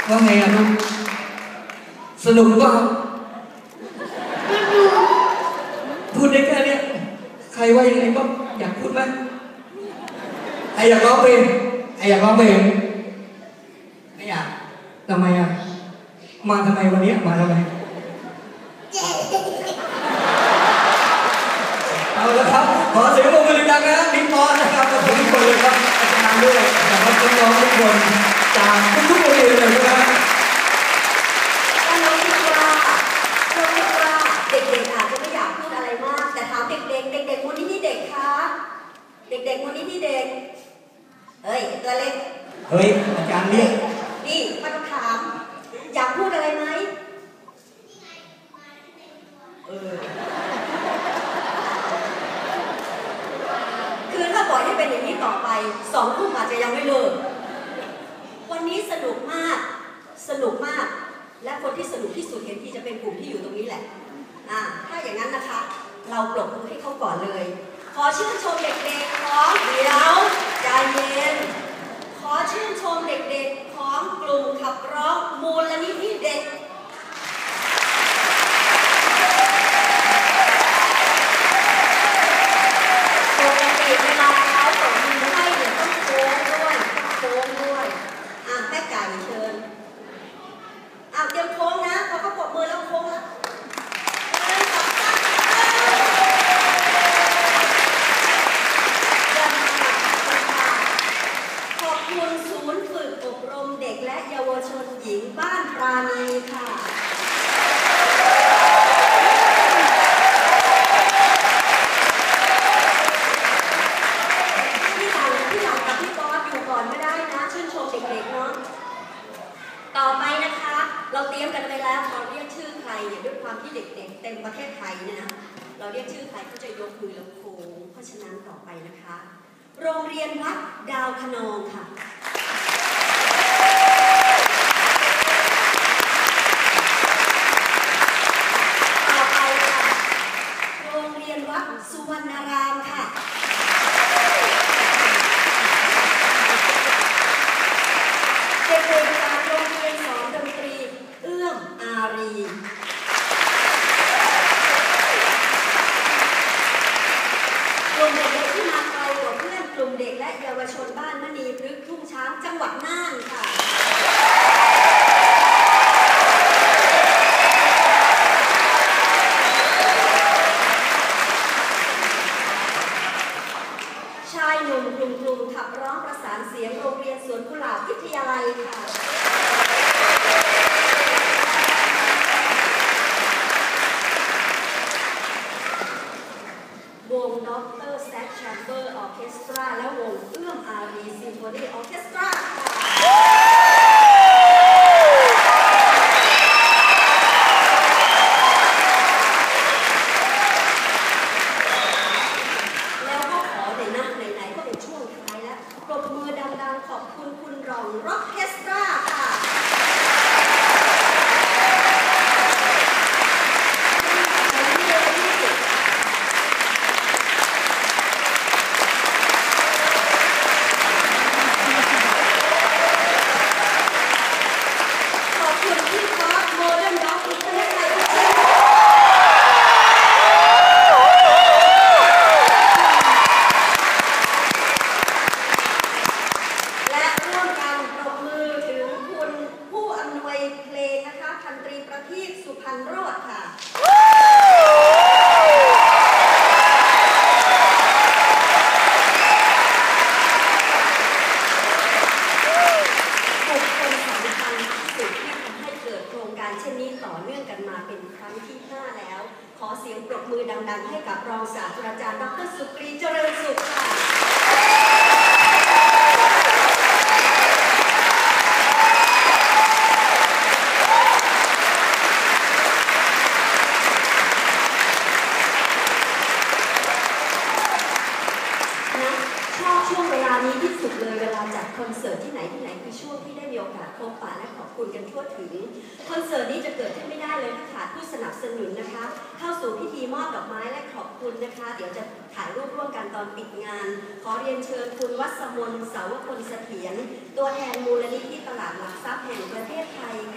ว่าไงอะลูกสนุกเปล่าพูดได้แค่นี้ใครว่ายังไงก็อยากพูดไหมใครอยากร้องเพลงใครอยากร้องเพลงไม่อยากทำไมอะมาทำไมวันนี้มาทำไมเอาละครับขอเสียงปรบมือดังๆนะนิมอนนะครับกับทุกคนเลยครับอาจารย์ด้วยนะครับน้องๆทุกคนจากทุกโรงเรียนเลยนะน้องคิดว่าเด็กๆอาจจะไม่อยากพูดอะไรมากแต่ถามเด็กๆมูลนิธิเด็กคะเด็กๆมูลนิธิเด็กเฮ้ยตัวเล็กเฮ้ยอาจารย์เรียกนี่มาต้องถามอยากพูดอะไรไหมคือถ้าปล่อยให้เป็นอย่างนี้ต่อไป2 ทุ่มอาจจะยังไม่เลิกวันนี้สนุกมากและคนที่สนุกที่สุดเห็นที่จะเป็นกลุ่มที่อยู่ตรงนี้แหละถ้าอย่างนั้นนะคะเราปรบมือให้เขาก่อนเลยขอชื่นชมเด็กๆของเดี๋ยวใจเย็นขอชื่นชมเด็กๆของกลุ่มขับร้องมูลนิธิเด็กปกติเวลาเขาปรบมือให้เนี่ยต้องโค้งด้วยแม่ไก่เชิญเตรียมโค้งนะพอเขาปรบมือแล้วโค้งแล้วขอบคุณศูนย์ฝึกอบรมเด็กและเยาวชนหญิงบ้านปราณีค่ะพี่หลังกับพี่ป๊อตอยู่ก่อนไม่ได้นะชื่นชมเด็กๆเนาะต่อไปนะคะเราเตรียมกันไปแล้วพอเรียกชื่อใครเนี่ยด้วยความที่เด็กๆเต็มประเทศไทยเนี่ยนะเราเรียกชื่อใครก็จะยกมือแล้วโค้งเพราะฉะนั้นต่อไปนะคะโรงเรียนวัดดาวคะนองค่ะต่อไปค่ะโรงเรียนวัดสุวรรณารามค่ะเด็กๆจากโรงเรียนสอนดนตรีเอื้อมอารีกลุ่มเด็กๆที่มาไกลกว่าเพื่อนกลุ่มเด็กและเยาวชนบ้านมณีพฤกษ์ทุ่งช้างจังหวัดน่านค่ะชายหนุ่มกลุ่มขับร้องประสานเสียงโรงเรียนสวนกุหลาบวิทยาลัยค่ะวงด็อกเตอร์แซคแชมเบอร์ออร์เคสตราและวงเอื้อมอารีซิมโฟนีออร์เคสตราแล้วก็ขอในไหนก็เป็นช่วงท้ายแล้วปรบมือดังๆขอบคุณคุณรองร็อกเคสตราค่ะให้กับรองศาสตราจารย์ดร.สุกรีเจริญสุขค่ะ คุณกันทั่วถึงคอนเสิร์ตนี้จะเกิดขึ้นไม่ได้เลยถ้าขาดผู้สนับสนุนนะคะเข้าสู่พิธีมอบดอกไม้และขอบคุณนะคะเดี๋ยวจะถ่ายรูปร่วมกันตอนปิดงานขอเรียนเชิญคุณวัศมนต์เสาวพลเสถียรตัวแทนมูลนิธิตลาดหลักทรัพย์แห่งประเทศไทย